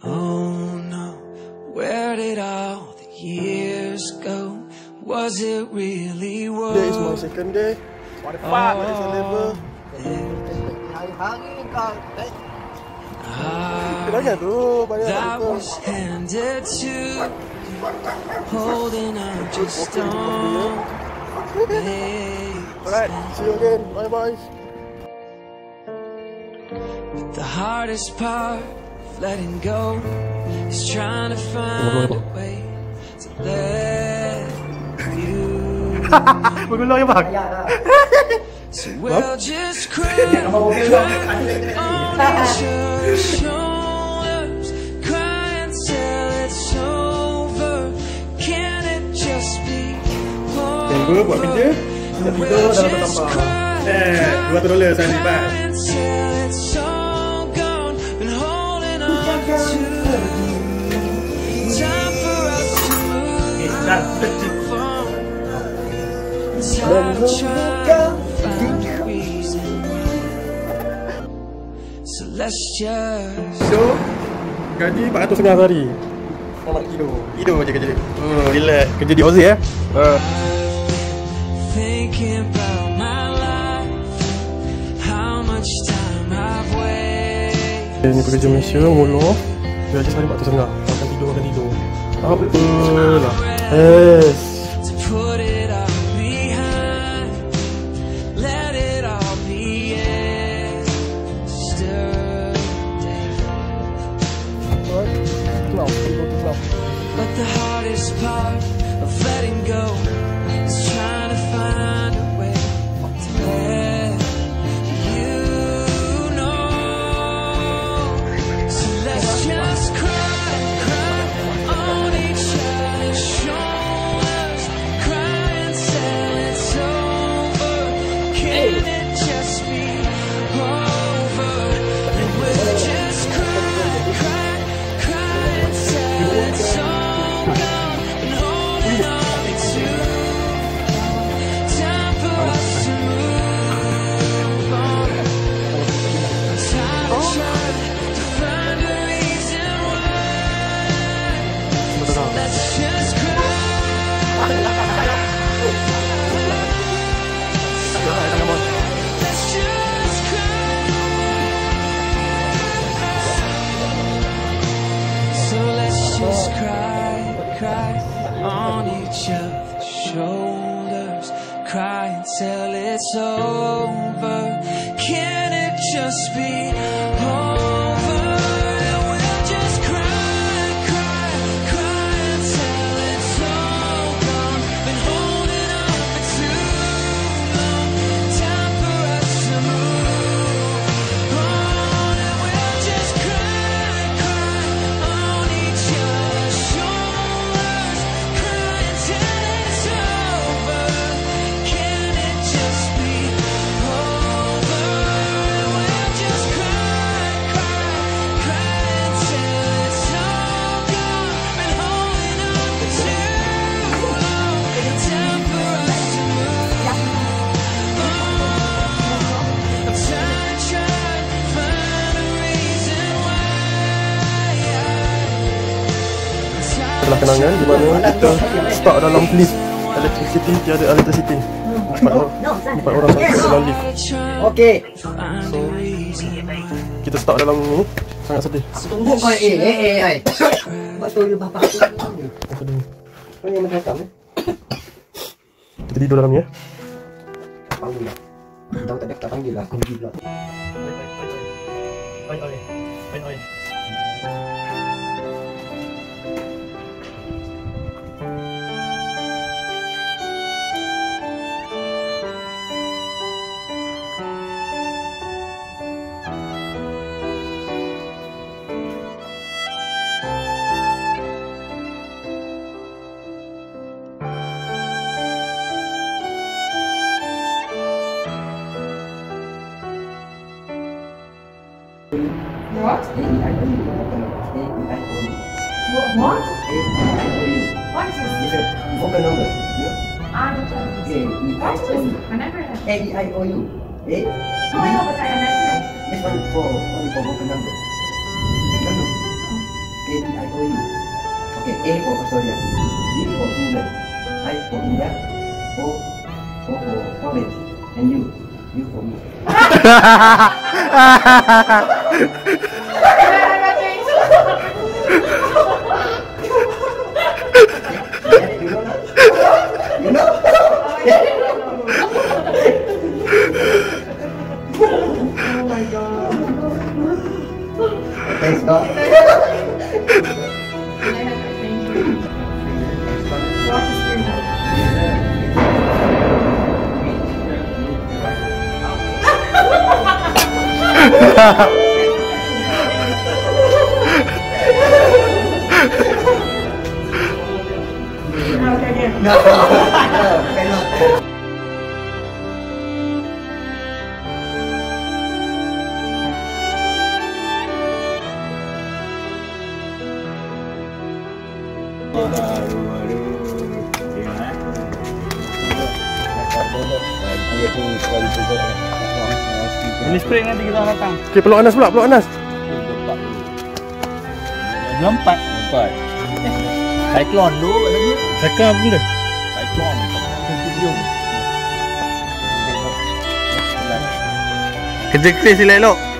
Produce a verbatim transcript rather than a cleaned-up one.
Oh no, where did all the years go? Was it really worth? This is my second day. What the fuck? What is the level? Hari-hari kau. Kenapa tu? That was handed to, holding on just on. Alright, see you again. Bye bye. But the hardest part of letting go is trying to find a way to let you. So we'll just cry, cry on each other's shoulders, cry until it's over. Can it just be over? Tunggu buat kerja, kita tidur dalam tambah. Eh, dua tu dolar saya lipat. So let's just So, gaji empat ratus setengah hari. Kau nak tidur, tidur je kerja dia. Hmm, relax. Kerja di Aussie eh. Uh. Thinking about my life, how much time I've wasted. Ini pekerja Malaysia, mulu. Gaji sehari empat ratus setengah. Makan tidur, makan tidur. Apalah. Yes. To put it all behind, let it all be yesterday. But the hardest part of letting go is trying to find a way to let you know. So let's just cry, cry on each other's shoulders, cry until it's over. Can it just be over? And we'll just cry, cry, cry until it's all gone, and holding on to time for us to move on. I'm tired of trying to find a reason why. So let's just cry. Let's just cry. So let's just cry, cry on each other's shoulders, cry until it's over. Can it just be over? And we'll just cry, cry, cry until it's all gone. Been holding on for too long, time for us to move on. And we'll just cry, cry on each other's shoulders, cry until it's over. Can it just be over? And we'll just cry, cry, cry until it's all gone. Been holding on for too long, time for us to move on. I'm tired of trying to find a reason why. Adalah kenangan di mana kita stuck dalam lift. Electricity, tiada electricity. Empat orang, empat orang stuck dalam lift. Okey. So, kita stuck dalam ni, sangat sedih. Tunggu kau eh eh eh ai. Betul bapa aku. Sedih. Kau ni macam ni. Kita tidur dalam ni ya. Panggil lah. Tahu tak ada panggil lah, kunci pula. Oi oi. Oi oi. What? What? What is this? It's a vocal number. I don't know. Okay, What is this? I never heard. A E I O U. Eh? No, I know, but I never heard. This one for only for vocal number. Number. A for Australia, D for England, I for India, O, O for orange, and U, U for me. You know? Oh my god. Thanks God. Can I have my thing? Watch the screen. Okay, again. No, no, cannot. Ini spring nanti kita datang. Okay, peluk Anas pula, peluk Anas. Lompat. Lompat. Cyclone dulu katanya. Cyclone apa benda? Cyclone. Kerja keras elok-elok.